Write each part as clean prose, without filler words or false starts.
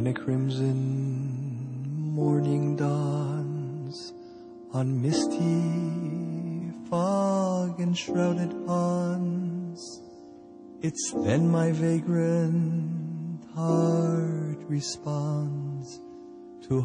When a crimson morning dawns on misty fog and shrouded ponds, it's then my vagrant heart responds to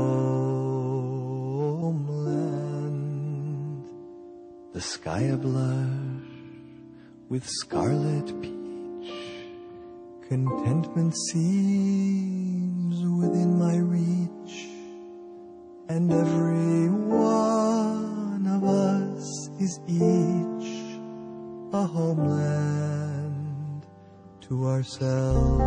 homeland. The sky ablush with scarlet peach, contentment seems within my reach, and every one of us is each a homeland to ourselves.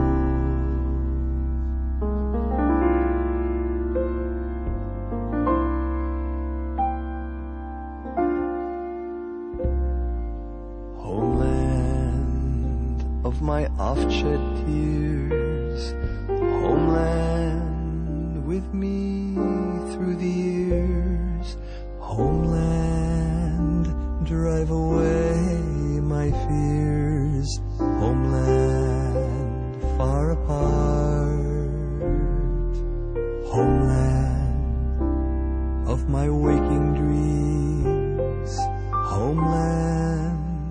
My oft-shed tears, homeland with me through the years, homeland, drive away my fears, homeland, far apart, homeland of my waking dreams, homeland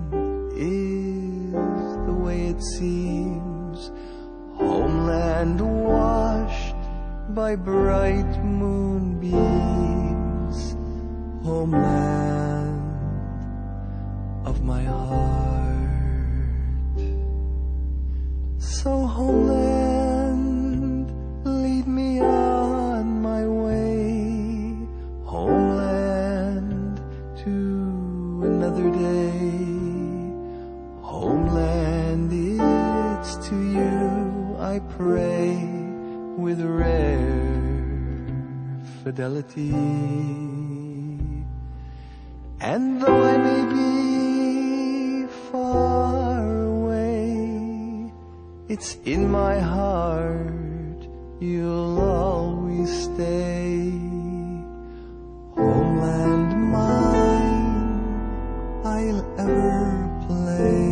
it seems, homeland washed by bright moonbeams, homeland of my heart. So homeland, lead me on my way, homeland to another day, homeland, it's to you I pray with rare fidelity. And though I may be far away, it's in my heart you'll always stay. Homeland mine, I'll ever play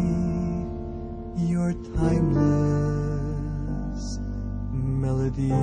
your timeless melody.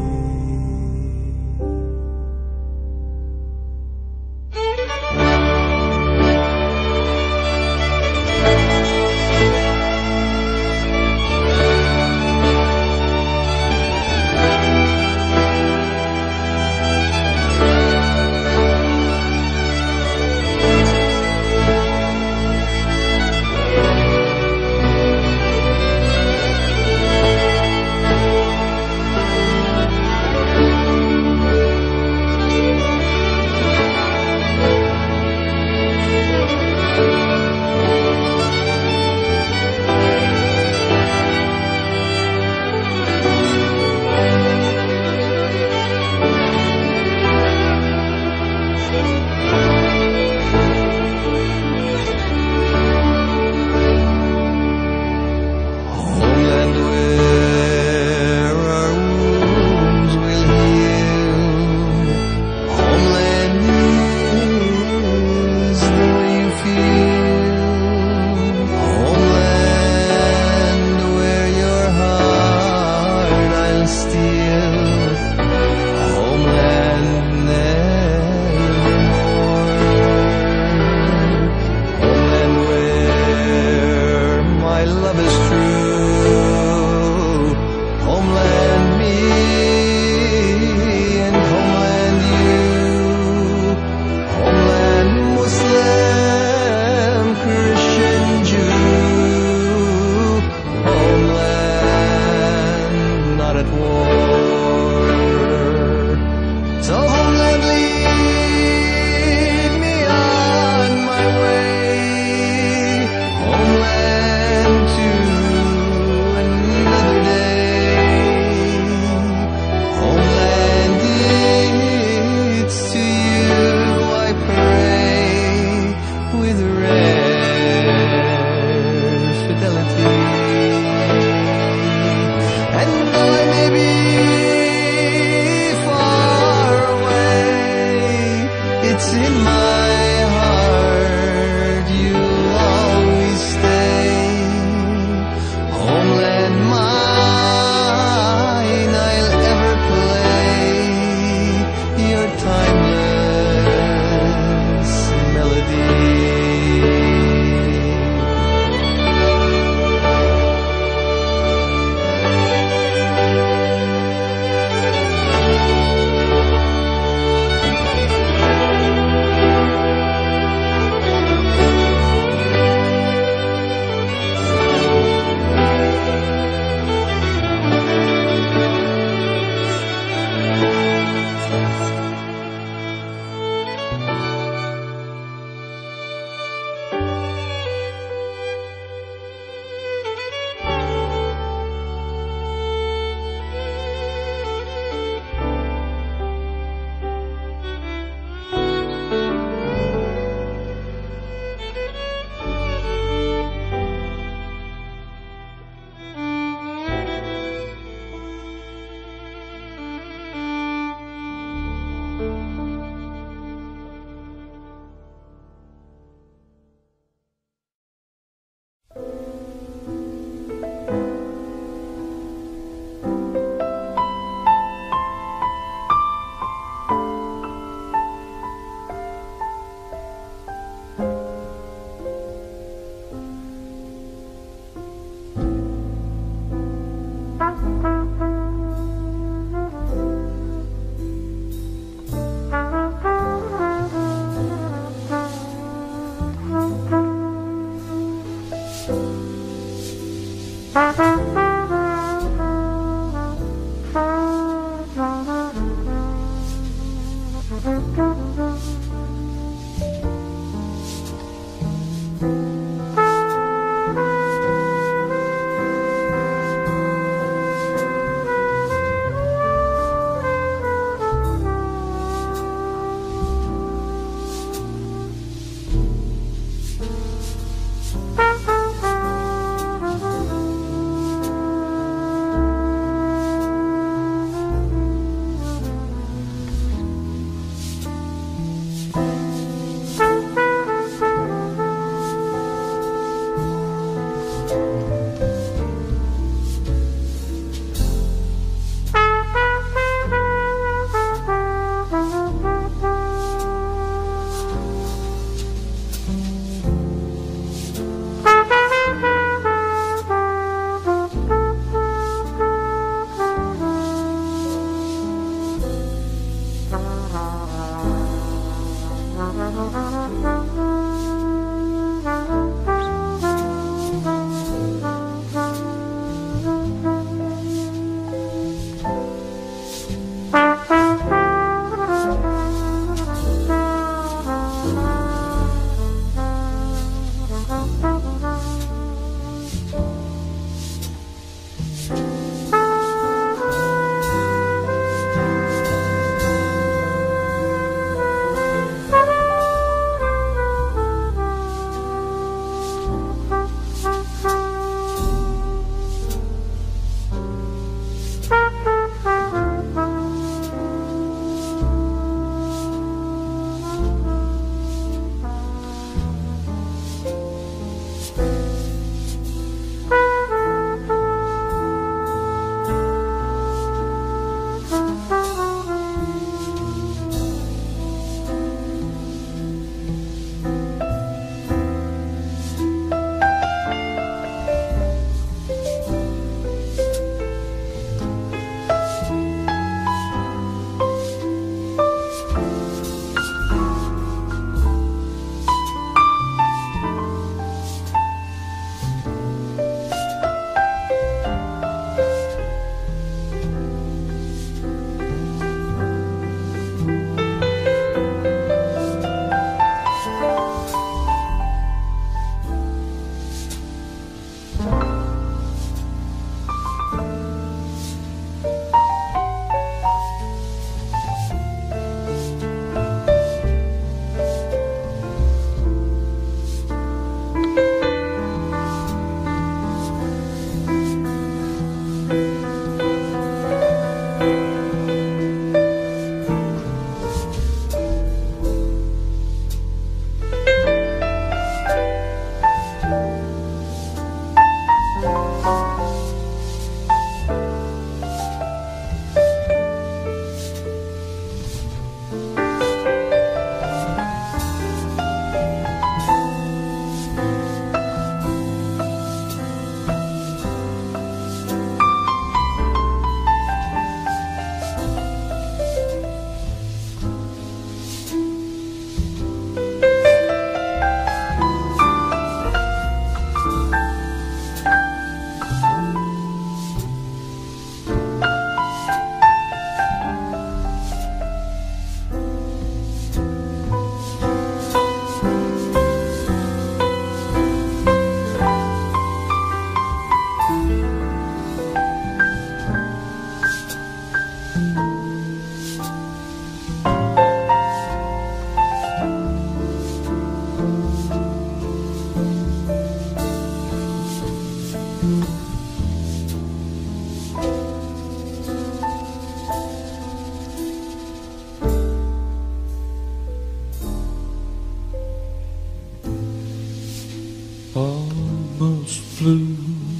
almost flew,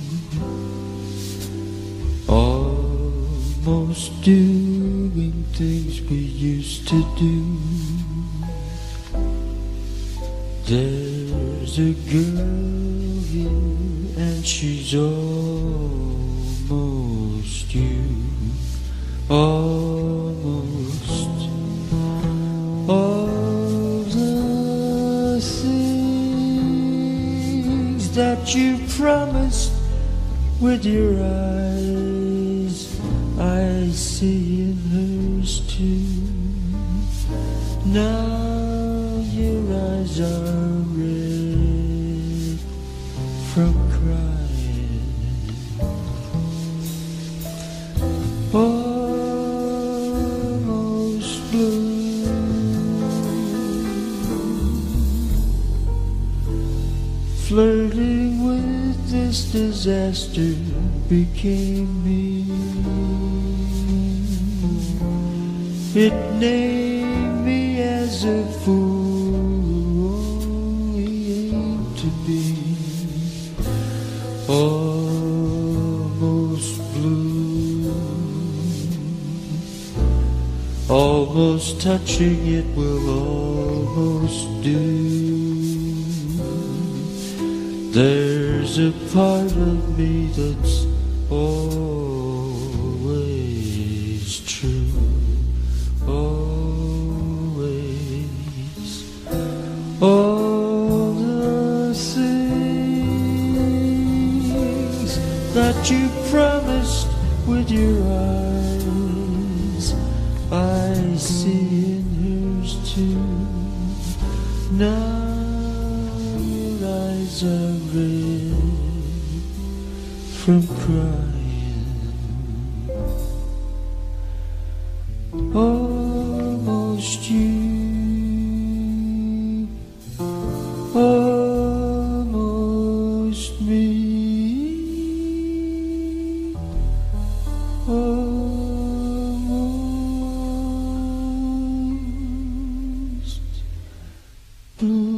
almost doing things we used to do. There's a girl here and she's almost you, almost all the things that you promised with your eyes, I see in hers too. Now your eyes are red from crying, almost blue, flirting with this disaster became me. It named me as a fool only aimed to be, almost blue, almost touching it will almost do. There's a part of me that's always true, always. All the things that you promised with your eyes, I see in hers too. Now eyes are red from crying, almost you, almost me, almost blue.